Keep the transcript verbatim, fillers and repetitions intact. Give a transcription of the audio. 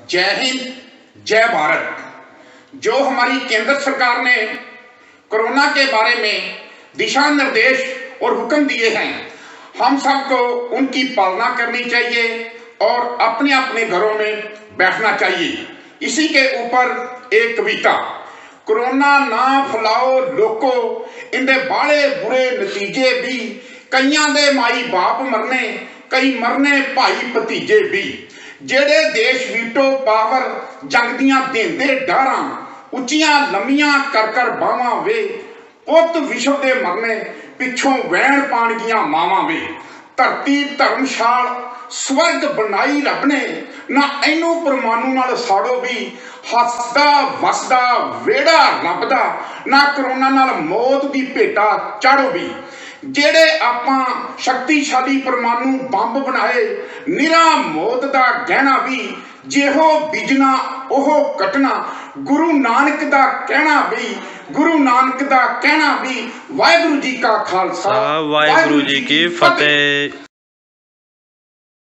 जय हिंद, जय भारत। जो हमारी केंद्र सरकार ने कोरोना के बारे में दिशा निर्देश और हुक्म दिए हैं, हम सबको उनकी पालना करनी चाहिए और अपने अपने घरों में बैठना चाहिए। इसी के ऊपर एक कविता, कोरोना ना फैलाओ लोको, इंदे बाले बुरे नतीजे भी, कईयां दे माई बाप मरने, कई मरने भाई भतीजे भी। जेड़े देश वीटो पावर जंग दियां देंदे डारां, उच्चियां लम्मियां कर कर बावां वे, पुत विश्व दे मरने पिछों वैण पाणगियां मावां वे। धरती धर्मशाल स्वर्ग बनाई रब ने, ना इनू परमाणु नाल साड़ो भी, हसदा वसदा वेड़ा लभदा, ना कोरोना नाल मौत दी भेटा चाड़ो भी। जेड़े आपां शक्तिशाली परमाणु बंब बनाए, निरा मौत दा गहना भी, जेहो बिजना ओहो कटना, गुरु नानक दा कहना भी, गुरु नानक दा कहना भी। वाहिगुरु जी का खालसा, वाहिगुरु जी की फतेह।